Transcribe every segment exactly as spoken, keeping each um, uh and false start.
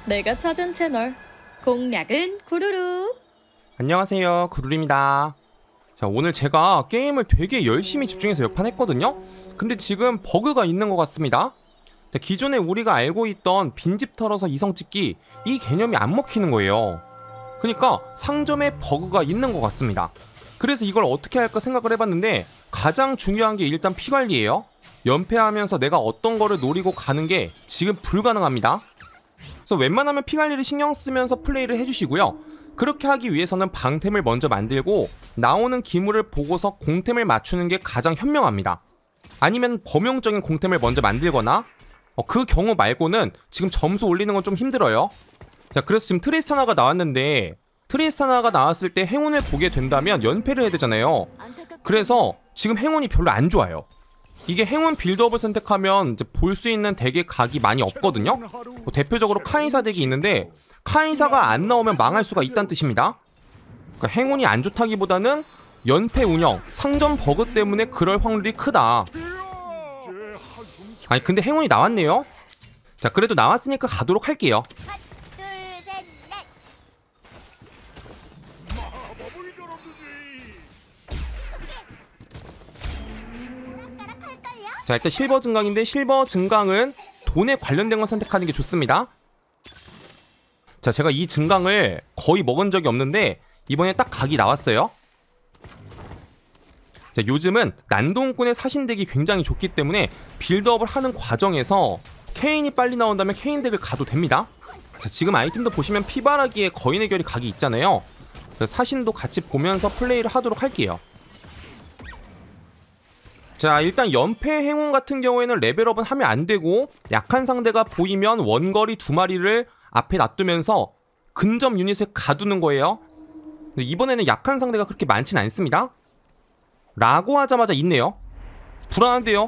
내가 찾은 채널 공략은 구루루. 안녕하세요, 구루루입니다. 자, 오늘 제가 게임을 되게 열심히 집중해서 몇 판 했거든요. 근데 지금 버그가 있는 것 같습니다. 자, 기존에 우리가 알고 있던 빈집 털어서 이성 찍기, 이 개념이 안 먹히는 거예요. 그러니까 상점에 버그가 있는 것 같습니다. 그래서 이걸 어떻게 할까 생각을 해봤는데, 가장 중요한 게 일단 피관리예요. 연패하면서 내가 어떤 거를 노리고 가는 게 지금 불가능합니다. 그래서 웬만하면 피관리를 신경 쓰면서 플레이를 해주시고요. 그렇게 하기 위해서는 방템을 먼저 만들고 나오는 기물을 보고서 공템을 맞추는 게 가장 현명합니다. 아니면 범용적인 공템을 먼저 만들거나 어, 그 경우 말고는 지금 점수 올리는 건 좀 힘들어요. 자, 그래서 지금 트리스타나가 나왔는데, 트리스타나가 나왔을 때 행운을 보게 된다면 연패를 해야 되잖아요. 그래서 지금 행운이 별로 안 좋아요. 이게 행운 빌드업을 선택하면 이제 볼 수 있는 덱의 각이 많이 없거든요. 뭐 대표적으로 카이사 덱이 있는데, 카이사가 안 나오면 망할 수가 있다는 뜻입니다. 그러니까 행운이 안 좋다기보다는 연패 운영, 상점 버그 때문에 그럴 확률이 크다. 아니 근데 행운이 나왔네요. 자, 그래도 나왔으니까 가도록 할게요. 자, 일단 실버 증강인데, 실버 증강은 돈에 관련된 걸 선택하는 게 좋습니다. 자, 제가 이 증강을 거의 먹은 적이 없는데 이번에 딱 각이 나왔어요. 자, 요즘은 난동꾼의 사신덱이 굉장히 좋기 때문에 빌드업을 하는 과정에서 케인이 빨리 나온다면 케인 덱을 가도 됩니다. 자, 지금 아이템도 보시면 피바라기에 거인의 결이 각이 있잖아요. 사신도 같이 보면서 플레이를 하도록 할게요. 자, 일단 연패 행운 같은 경우에는 레벨업은 하면 안 되고, 약한 상대가 보이면 원거리 두 마리를 앞에 놔두면서 근접 유닛을 가두는 거예요. 근데 이번에는 약한 상대가 그렇게 많진 않습니다. 라고 하자마자 있네요. 불안한데요.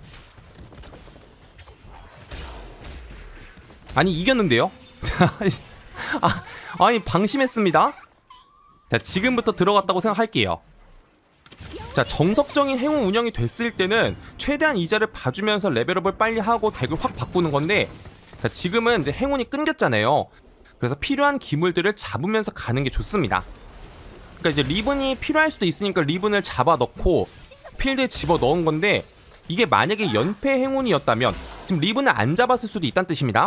아니, 이겼는데요. 아, 아니 방심했습니다. 자, 지금부터 들어갔다고 생각할게요. 자, 정석적인 행운 운영이 됐을 때는 최대한 이자를 봐주면서 레벨업을 빨리 하고 덱을 확 바꾸는 건데, 자, 지금은 이제 행운이 끊겼잖아요. 그래서 필요한 기물들을 잡으면서 가는 게 좋습니다. 그러니까 이제 리븐이 필요할 수도 있으니까 리븐을 잡아 넣고 필드에 집어 넣은 건데, 이게 만약에 연패 행운이었다면 지금 리븐을 안 잡았을 수도 있다는 뜻입니다.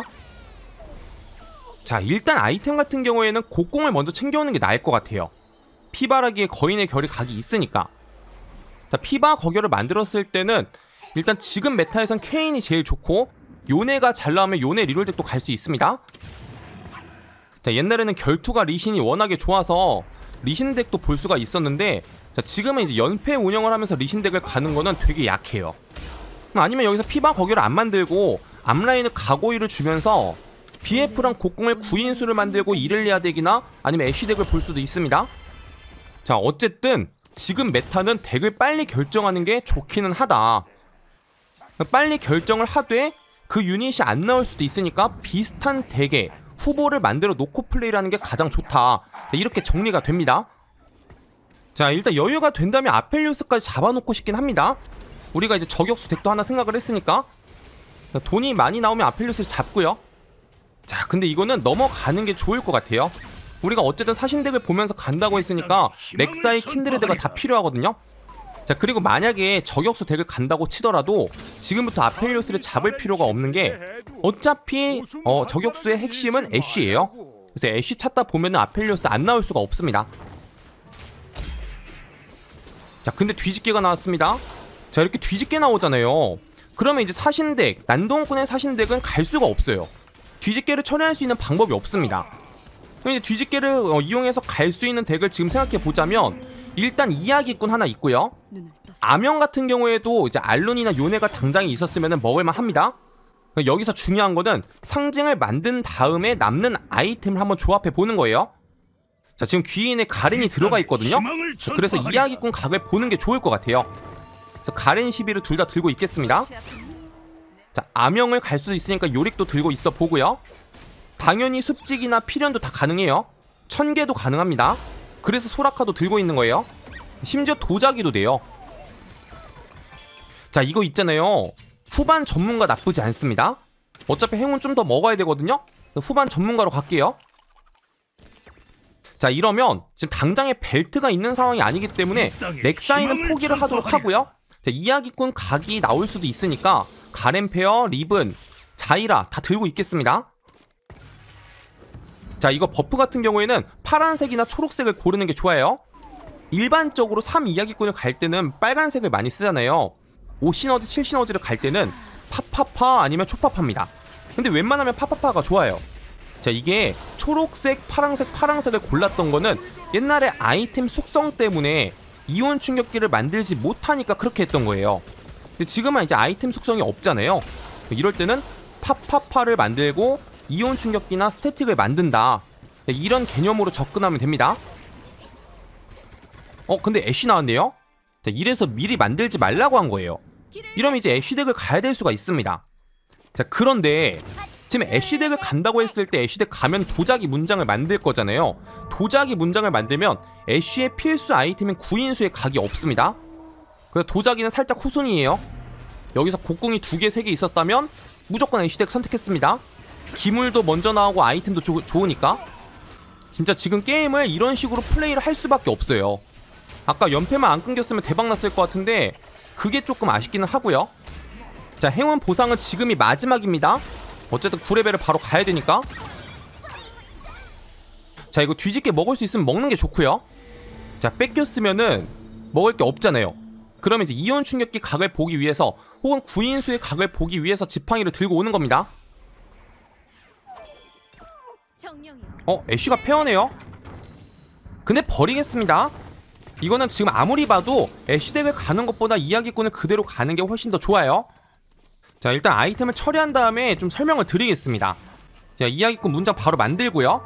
자, 일단 아이템 같은 경우에는 곡공을 먼저 챙겨오는 게 나을 것 같아요. 피바라기에 거인의 결이 각이 있으니까. 자, 피바 거결을 만들었을 때는 일단 지금 메타에선 케인이 제일 좋고, 요네가 잘 나오면 요네 리롤 덱도 갈 수 있습니다. 자, 옛날에는 결투가 리신이 워낙에 좋아서 리신 덱도 볼 수가 있었는데, 자, 지금은 이제 연패 운영을 하면서 리신 덱을 가는 거는 되게 약해요. 아니면 여기서 피바 거결을 안 만들고 앞라인을 가고이를 주면서 비에프랑 곡공을 구인수를 만들고 이렐리아 덱이나 아니면 애쉬 덱을 볼 수도 있습니다. 자, 어쨌든 지금 메타는 덱을 빨리 결정하는 게 좋기는 하다. 빨리 결정을 하되 그 유닛이 안 나올 수도 있으니까 비슷한 덱의 후보를 만들어 놓고 플레이를 하는 게 가장 좋다. 자, 이렇게 정리가 됩니다. 자, 일단 여유가 된다면 아펠리우스까지 잡아놓고 싶긴 합니다. 우리가 이제 저격수 덱도 하나 생각을 했으니까. 자, 돈이 많이 나오면 아펠리우스를 잡고요. 자, 근데 이거는 넘어가는 게 좋을 것 같아요. 우리가 어쨌든 사신덱을 보면서 간다고 했으니까 렉사이 킨드레드가 다 필요하거든요. 자, 그리고 만약에 저격수 덱을 간다고 치더라도 지금부터 아펠리우스를 잡을 필요가 없는 게, 어차피 어, 저격수의 핵심은 애쉬예요. 그래서 애쉬 찾다 보면은 아펠리우스 안 나올 수가 없습니다. 자, 근데 뒤집개가 나왔습니다. 자, 이렇게 뒤집개 나오잖아요. 그러면 이제 사신덱, 난동꾼의 사신덱은 갈 수가 없어요. 뒤집개를 처리할 수 있는 방법이 없습니다. 그럼 이제 뒤집개를 어, 이용해서 갈 수 있는 덱을 지금 생각해 보자면, 일단 이야기꾼 하나 있고요. 아명 같은 경우에도 이제 알론이나 요네가 당장에 있었으면 먹을만 합니다. 여기서 중요한 거는 상징을 만든 다음에 남는 아이템을 한번 조합해 보는 거예요. 자, 지금 귀인에 가렌이 들어가 있거든요. 자, 그래서 이야기꾼 각을 보는 게 좋을 것 같아요. 그래서 가렌 시비를 둘 다 들고 있겠습니다. 자, 아명을 갈 수도 있으니까 요릭도 들고 있어 보고요. 당연히 습직이나 필연도 다 가능해요. 천개도 가능합니다. 그래서 소라카도 들고 있는 거예요. 심지어 도자기도 돼요. 자, 이거 있잖아요. 후반 전문가 나쁘지 않습니다. 어차피 행운 좀 더 먹어야 되거든요. 후반 전문가로 갈게요. 자, 이러면 지금 당장에 벨트가 있는 상황이 아니기 때문에 렉사이는 포기를 하도록 하고요. 자, 이야기꾼 각이 나올 수도 있으니까 가렌페어, 리븐, 자이라 다 들고 있겠습니다. 자, 이거 버프 같은 경우에는 파란색이나 초록색을 고르는 게 좋아요. 일반적으로 삼 이야기꾼을 갈 때는 빨간색을 많이 쓰잖아요. 오 시너지, 칠 시너지를 갈 때는 파파파 아니면 초파파입니다. 근데 웬만하면 파파파가 좋아요. 자, 이게 초록색, 파란색, 파란색을 골랐던 거는 옛날에 아이템 숙성 때문에 이온 충격기를 만들지 못하니까 그렇게 했던 거예요. 근데 지금은 이제 아이템 숙성이 없잖아요. 이럴 때는 파파파를 만들고 이온 충격기나 스태틱을 만든다, 이런 개념으로 접근하면 됩니다. 어 근데 애쉬 나왔네요. 자, 이래서 미리 만들지 말라고 한 거예요. 이러면 이제 애쉬 덱을 가야 될 수가 있습니다. 자, 그런데 지금 애쉬 덱을 간다고 했을 때 애쉬 덱 가면 도자기 문장을 만들 거잖아요. 도자기 문장을 만들면 애쉬의 필수 아이템인 구인수의 각이 없습니다. 그래서 도자기는 살짝 후순위예요. 여기서 곡궁이 두 개, 세 개 있었다면 무조건 애쉬 덱 선택했습니다. 기물도 먼저 나오고 아이템도 조, 좋으니까. 진짜 지금 게임을 이런 식으로 플레이를 할 수밖에 없어요. 아까 연패만 안 끊겼으면 대박 났을 것 같은데 그게 조금 아쉽기는 하고요. 자, 행운 보상은 지금이 마지막입니다. 어쨌든 구 레벨을 바로 가야 되니까. 자, 이거 뒤집게 먹을 수 있으면 먹는 게 좋고요. 자, 뺏겼으면은 먹을 게 없잖아요. 그러면 이제 이온 충격기 각을 보기 위해서 혹은 구인수의 각을 보기 위해서 지팡이를 들고 오는 겁니다. 어, 애쉬가 페어네요. 근데 버리겠습니다. 이거는 지금 아무리 봐도 애쉬 덱을 가는 것보다 이야기꾼을 그대로 가는 게 훨씬 더 좋아요. 자, 일단 아이템을 처리한 다음에 좀 설명을 드리겠습니다. 자, 이야기꾼 문장 바로 만들고요.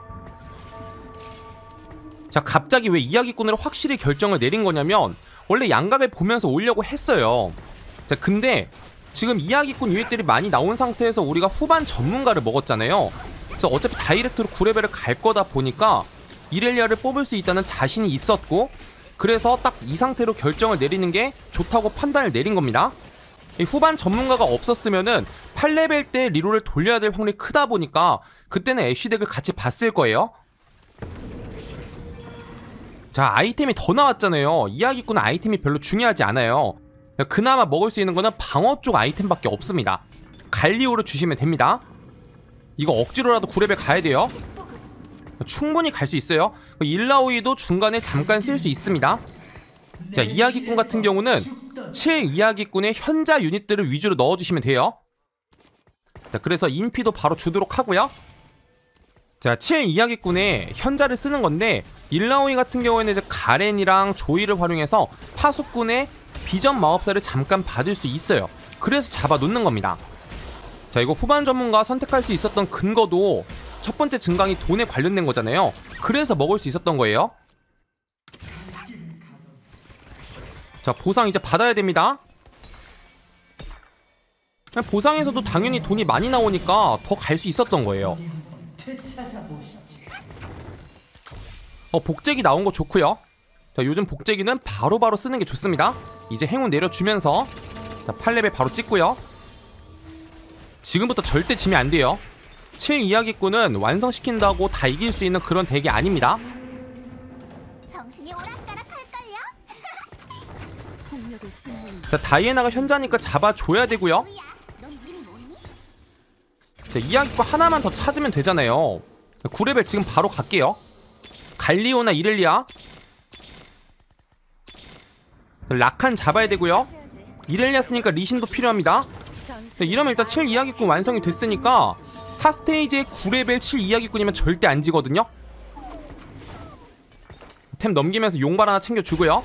자, 갑자기 왜 이야기꾼으로 확실히 결정을 내린 거냐면 원래 양각을 보면서 오려고 했어요. 자, 근데 지금 이야기꾼 유닛들이 많이 나온 상태에서 우리가 후반 전문가를 먹었잖아요. 그래서 어차피 다이렉트로 구 레벨을 갈 거다 보니까 이렐리아를 뽑을 수 있다는 자신이 있었고, 그래서 딱 이 상태로 결정을 내리는 게 좋다고 판단을 내린 겁니다. 이 후반 전문가가 없었으면은 팔 레벨 때 리롤을 돌려야 될 확률이 크다 보니까 그때는 애쉬 덱을 같이 봤을 거예요. 자, 아이템이 더 나왔잖아요. 이야기꾼은 아이템이 별로 중요하지 않아요. 그나마 먹을 수 있는 거는 방어 쪽 아이템밖에 없습니다. 갈리오를 주시면 됩니다. 이거 억지로라도 구 레벨 가야 돼요. 충분히 갈 수 있어요. 일라오이도 중간에 잠깐 쓸 수 있습니다. 자, 이야기꾼 같은 경우는 칠 이야기꾼의 현자 유닛들을 위주로 넣어주시면 돼요. 자, 그래서 인피도 바로 주도록 하고요. 자, 칠 이야기꾼의 현자를 쓰는 건데 일라오이 같은 경우에는 이제 가렌이랑 조이를 활용해서 파수꾼의 비전 마법사를 잠깐 받을 수 있어요. 그래서 잡아 놓는 겁니다. 자, 이거 후반 전문가 선택할 수 있었던 근거도 첫 번째 증강이 돈에 관련된 거잖아요. 그래서 먹을 수 있었던 거예요. 자, 보상 이제 받아야 됩니다. 보상에서도 당연히 돈이 많이 나오니까 더 갈 수 있었던 거예요. 어, 복제기 나온 거 좋고요. 자, 요즘 복제기는 바로바로 바로 쓰는 게 좋습니다. 이제 행운 내려주면서 자, 팔 레벨 바로 찍고요. 지금부터 절대 지면 안 돼요. 칠 이야기꾼은 완성시킨다고 다 이길 수 있는 그런 덱이 아닙니다. 자, 다이애나가 현자니까 잡아줘야 되고요. 자, 이야기꾼 하나만 더 찾으면 되잖아요. 구 레벨 지금 바로 갈게요. 갈리오나 이렐리아. 라칸 잡아야 되고요. 이렐리아 쓰니까 리신도 필요합니다. 자, 이러면 일단 칠 이야기꾼 완성이 됐으니까 사 스테이지에 구 레벨 칠 이야기꾼이면 절대 안 지거든요. 템 넘기면서 용발 하나 챙겨주고요.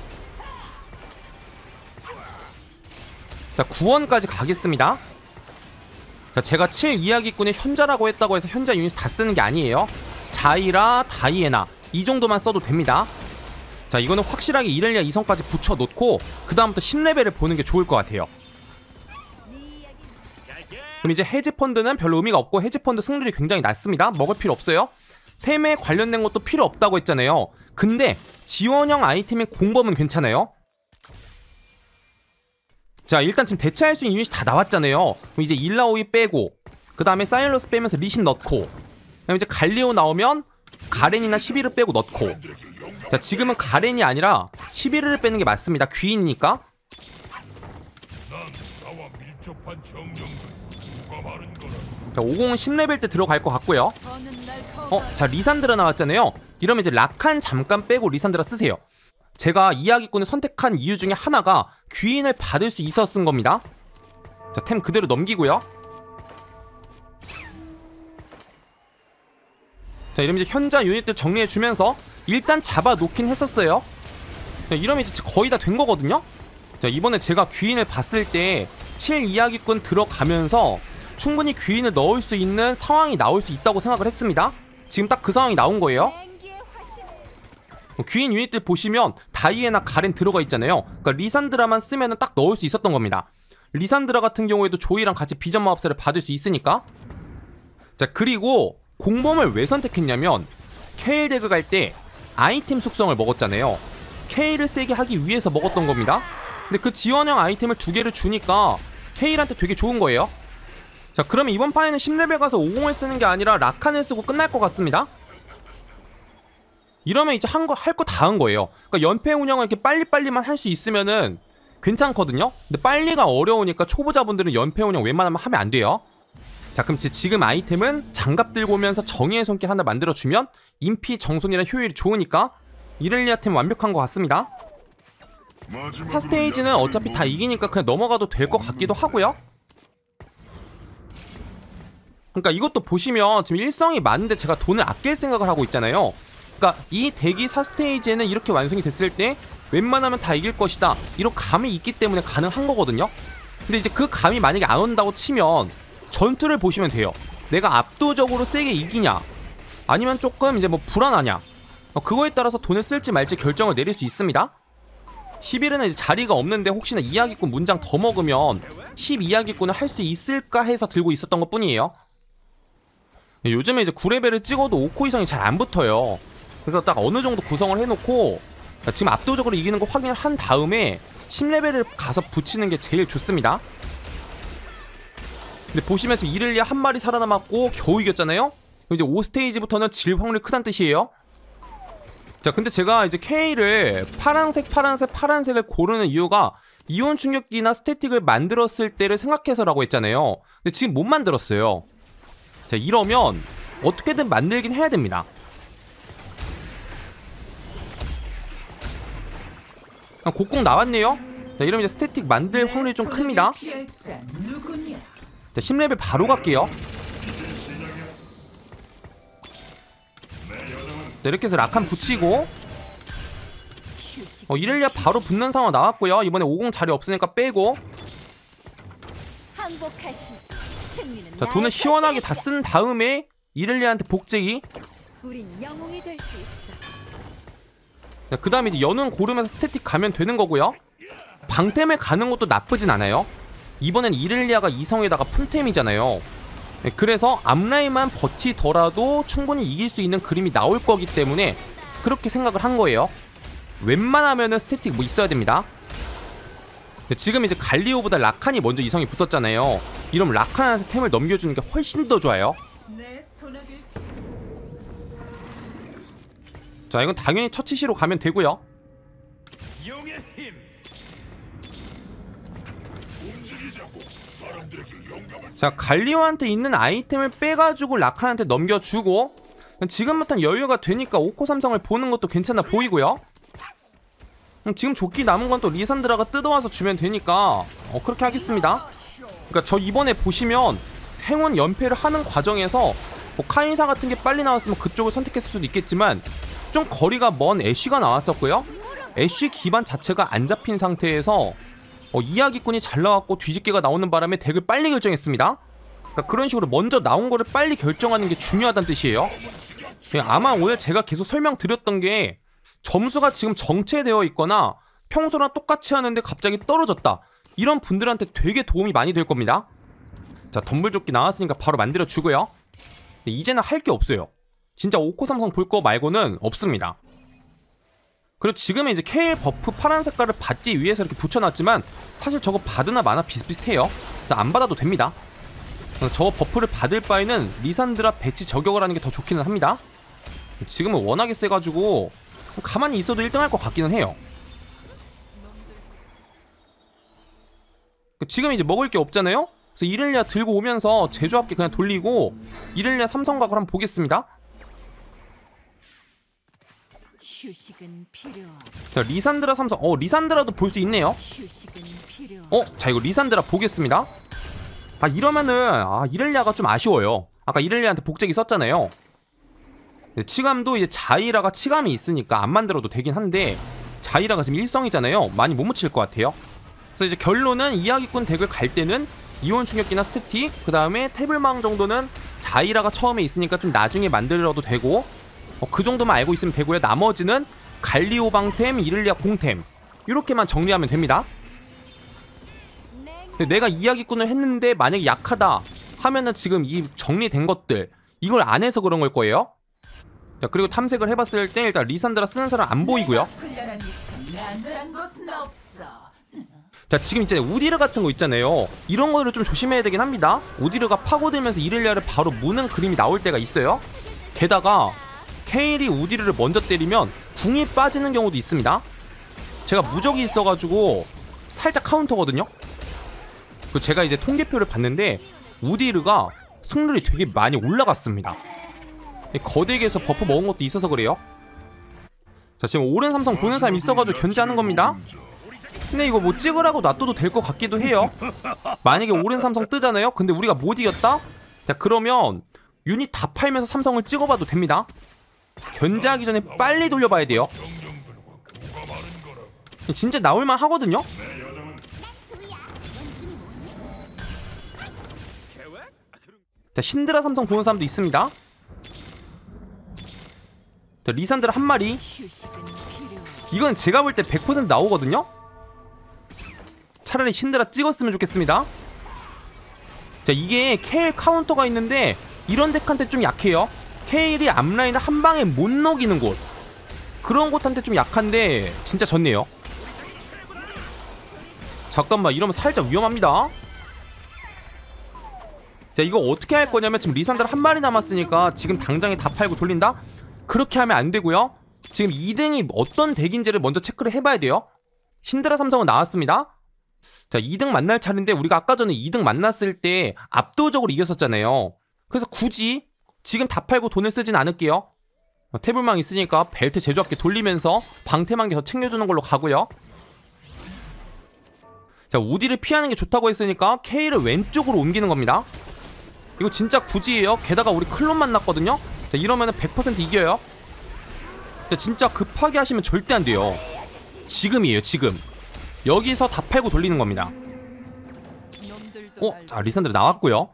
자, 구원까지 가겠습니다. 자, 제가 칠 이야기꾼의 현자라고 했다고 해서 현자 유닛 다 쓰는 게 아니에요. 자이라, 다이애나 이 정도만 써도 됩니다. 자, 이거는 확실하게 이렐리아 이성까지 붙여놓고 그 다음부터 십 레벨을 보는 게 좋을 것 같아요. 그럼 이제 헤지펀드는 별로 의미가 없고 헤지펀드 승률이 굉장히 낮습니다. 먹을 필요 없어요. 템에 관련된 것도 필요 없다고 했잖아요. 근데 지원형 아이템의 공범은 괜찮아요. 자, 일단 지금 대체할 수 있는 유닛이 다 나왔잖아요. 그럼 이제 일라오이 빼고 그 다음에 사일러스 빼면서 리신 넣고 그다음에 이제 갈리오 나오면 가렌이나 시비를 빼고 넣고. 자, 지금은 가렌이 아니라 시비르를 빼는 게 맞습니다. 귀인이니까. 자, 오공은 십 레벨 때 들어갈 것 같고요. 어, 자, 리산드라 나왔잖아요. 이러면 이제 라칸 잠깐 빼고 리산드라 쓰세요. 제가 이야기꾼을 선택한 이유 중에 하나가 귀인을 받을 수 있었은 겁니다. 자, 템 그대로 넘기고요. 자, 이러면 이제 현자 유닛들 정리해주면서 일단 잡아놓긴 했었어요. 자, 이러면 이제 거의 다 된 거거든요. 자, 이번에 제가 귀인을 봤을 때 칠 이야기꾼 들어가면서 충분히 귀인을 넣을 수 있는 상황이 나올 수 있다고 생각을 했습니다. 지금 딱 그 상황이 나온 거예요. 귀인 유닛들 보시면 다이애나 가렌 들어가 있잖아요. 그러니까 리산드라만 쓰면은 딱 넣을 수 있었던 겁니다. 리산드라 같은 경우에도 조이랑 같이 비전 마법사를 받을 수 있으니까. 자, 그리고 공범을 왜 선택했냐면 케일 덱을 갈 때 아이템 속성을 먹었잖아요. 케일을 세게 하기 위해서 먹었던 겁니다. 근데 그 지원형 아이템을 두 개를 주니까 케일한테 되게 좋은 거예요. 자, 그러면 이번 판에는 십 레벨 가서 오공을 쓰는 게 아니라 라칸을 쓰고 끝날 것 같습니다. 이러면 이제 한 거 할 거 다 한 거예요. 그러니까 연패 운영을 이렇게 빨리빨리만 할 수 있으면은 괜찮거든요. 근데 빨리가 어려우니까 초보자분들은 연패 운영 웬만하면 하면 안 돼요. 자, 그럼 지금 아이템은 장갑 들고 오면서 정의의 손길 하나 만들어주면 인피 정손이랑 효율이 좋으니까 이렐리아 템 완벽한 것 같습니다. 타 스테이지는 어차피 다 이기니까 그냥 넘어가도 될 것 같기도 하고요. 그러니까 이것도 보시면 지금 일성이 많은데 제가 돈을 아낄 생각을 하고 있잖아요. 그러니까 이 덱이 사 스테이지에는 이렇게 완성이 됐을 때 웬만하면 다 이길 것이다, 이런 감이 있기 때문에 가능한 거거든요. 근데 이제 그 감이 만약에 안 온다고 치면 전투를 보시면 돼요. 내가 압도적으로 세게 이기냐 아니면 조금 이제 뭐 불안하냐, 어, 그거에 따라서 돈을 쓸지 말지 결정을 내릴 수 있습니다. 십일에는 이제 자리가 없는데 혹시나 이야기꾼 문장 더 먹으면 십 이야기꾼을 할 수 있을까 해서 들고 있었던 것 뿐이에요. 요즘에 이제 구 레벨을 찍어도 오 코 이상이 잘 안 붙어요. 그래서 딱 어느 정도 구성을 해놓고 지금 압도적으로 이기는 거 확인을 한 다음에 십 레벨을 가서 붙이는 게 제일 좋습니다. 근데 보시면 지금 이렐리아 한 마리 살아남았고 겨우 이겼잖아요. 이제 오 스테이지부터는 질 확률이 크다는 뜻이에요. 자, 근데 제가 이제 K를 파란색 파란색 파란색을 고르는 이유가 이온 충격기나 스태틱을 만들었을 때를 생각해서라고 했잖아요. 근데 지금 못 만들었어요. 자, 이러면 어떻게든 만들긴 해야 됩니다. 곡곡 나왔네요. 자, 이러면 이제 스태틱 만들 확률이 좀 큽니다. 자, 십 레벨 바로 갈게요. 자, 이렇게 해서 라칸 붙이고 어, 이렐리아 바로 붙는 상황 나왔고요. 이번에 오공 자리 없으니까 빼고. 자, 돈을 시원하게 다 쓴 다음에 이렐리아한테 복제기. 자, 그 다음에 이제 연운 고르면서 스태틱 가면 되는 거고요. 방템을 가는 것도 나쁘진 않아요. 이번엔 이렐리아가 이성에다가 풀템이잖아요. 네, 그래서 앞라인만 버티더라도 충분히 이길 수 있는 그림이 나올 거기 때문에 그렇게 생각을 한 거예요. 웬만하면은 스태틱 뭐 있어야 됩니다. 네, 지금 이제 갈리오보다 라칸이 먼저 이성이 붙었잖아요. 이러면 라칸한테 템을 넘겨주는 게 훨씬 더 좋아요. 자, 이건 당연히 처치시로 가면 되고요. 자, 갈리오한테 있는 아이템을 빼가지고 라칸한테 넘겨주고 지금부터는 여유가 되니까 오 코 삼성을 보는 것도 괜찮아 보이고요. 지금 조끼 남은 건 또 리산드라가 뜯어와서 주면 되니까 어, 그렇게 하겠습니다. 그러니까 저 이번에 보시면 행운 연패를 하는 과정에서 뭐 카인사 같은 게 빨리 나왔으면 그쪽을 선택했을 수도 있겠지만 좀 거리가 먼 애쉬가 나왔었고요. 애쉬 기반 자체가 안 잡힌 상태에서 어, 이야기꾼이 잘 나왔고 뒤집개가 나오는 바람에 덱을 빨리 결정했습니다. 그러니까 그런 식으로 먼저 나온 거를 빨리 결정하는 게 중요하다는 뜻이에요. 아마 오늘 제가 계속 설명드렸던 게 점수가 지금 정체되어 있거나 평소랑 똑같이 하는데 갑자기 떨어졌다, 이런 분들한테 되게 도움이 많이 될 겁니다. 자, 덤블조끼 나왔으니까 바로 만들어주고요. 이제는 할 게 없어요. 진짜 오 코 삼성 볼 거 말고는 없습니다. 그리고 지금은 이제 케일 버프 파란 색깔을 받기 위해서 이렇게 붙여놨지만 사실 저거 받으나 마나 비슷비슷해요. 그래서 안 받아도 됩니다. 저 버프를 받을 바에는 리산드라 배치 저격을 하는 게 더 좋기는 합니다. 지금은 워낙에 세가지고 가만히 있어도 일 등 할 것 같기는 해요. 지금 이제 먹을 게 없잖아요? 그래서 이렐리아 들고 오면서 제조합기 그냥 돌리고 이렐리아 삼성각을 한번 보겠습니다. 휴식은 필요하다. 자, 리산드라 삼성. 어, 리산드라도 볼 수 있네요. 휴식은 필요하다. 어, 자, 이거 리산드라 보겠습니다. 아, 이러면은 아, 이렐리아가 좀 아쉬워요. 아까 이렐리아한테 복제기 썼잖아요. 치감도 이제 자이라가 치감이 있으니까 안 만들어도 되긴 한데 자이라가 지금 일성이잖아요. 많이 못 묻힐 것 같아요. 그래서 이제 결론은 이야기꾼 덱을 갈 때는 이온 충격기나 스태틱, 그 다음에 태블망 정도는 자이라가 처음에 있으니까 좀 나중에 만들어도 되고, 어, 그 정도만 알고 있으면 되고요. 나머지는 갈리오 방템, 이렐리아 공템 이렇게만 정리하면 됩니다. 내가 이야기꾼을 했는데 만약에 약하다 하면은 지금 이 정리된 것들 이걸 안 해서 그런 걸 거예요. 자, 그리고 탐색을 해봤을 때 일단 리산드라 쓰는 사람 안 보이고요. 자, 지금 이제 우디르 같은 거 있잖아요. 이런 거를 좀 조심해야 되긴 합니다. 우디르가 파고들면서 이렐리아를 바로 무는 그림이 나올 때가 있어요. 게다가 케일이 우디르를 먼저 때리면 궁이 빠지는 경우도 있습니다. 제가 무적이 있어가지고 살짝 카운터거든요. 그 제가 이제 통계표를 봤는데 우디르가 승률이 되게 많이 올라갔습니다. 거대기에서 버프 먹은 것도 있어서 그래요. 자, 지금 오른 삼성 보는 사람 있어가지고 견제하는 겁니다. 근데 이거 뭐 찍으라고 놔둬도 될 것 같기도 해요. 만약에 오른 삼성 뜨잖아요. 근데 우리가 못 이겼다? 자, 그러면 유닛 다 팔면서 삼성을 찍어봐도 됩니다. 견제하기 전에 빨리 돌려봐야 돼요. 진짜 나올만 하거든요. 자, 신드라 삼성 보는 사람도 있습니다. 자, 리산드라 한 마리. 이건 제가 볼 때 백 퍼센트 나오거든요. 차라리 신드라 찍었으면 좋겠습니다. 자, 이게 케일 카운터가 있는데 이런 덱한테 좀 약해요. 케일이 앞라인을 한 방에 못 녹이는 곳, 그런 곳한테 좀 약한데 진짜 졌네요. 잠깐만, 이러면 살짝 위험합니다. 자, 이거 어떻게 할 거냐면 지금 리산드라 한 마리 남았으니까 지금 당장에 다 팔고 돌린다? 그렇게 하면 안 되고요. 지금 이 등이 어떤 덱인지를 먼저 체크를 해봐야 돼요. 신드라 삼성은 나왔습니다. 자, 이 등 만날 차례인데 우리가 아까 전에 이 등 만났을 때 압도적으로 이겼었잖아요. 그래서 굳이 지금 다 팔고 돈을 쓰진 않을게요. 태블망 있으니까 벨트 제조합기 돌리면서 방템 한 개 더 챙겨주는 걸로 가고요. 자, 우디를 피하는 게 좋다고 했으니까 케이를 왼쪽으로 옮기는 겁니다. 이거 진짜 굳이예요. 게다가 우리 클론 만났거든요. 자, 이러면은 백 퍼센트 이겨요. 자, 진짜 급하게 하시면 절대 안 돼요. 지금이에요, 지금. 여기서 다 팔고 돌리는 겁니다. 어? 자, 리산드라 나왔고요.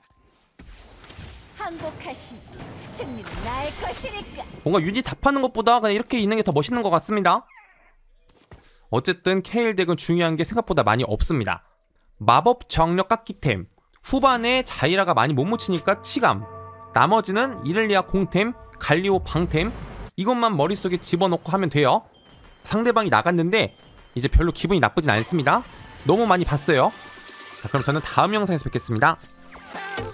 뭔가 유닛 다 파는 것보다 그냥 이렇게 있는 게 더 멋있는 것 같습니다. 어쨌든 케일 덱은 중요한 게 생각보다 많이 없습니다. 마법 저항력 깎기템, 후반에 자이라가 많이 못 묻히니까 치감, 나머지는 이렐리아 공템, 갈리오 방템, 이것만 머릿속에 집어넣고 하면 돼요. 상대방이 나갔는데 이제 별로 기분이 나쁘진 않습니다. 너무 많이 봤어요. 자, 그럼 저는 다음 영상에서 뵙겠습니다.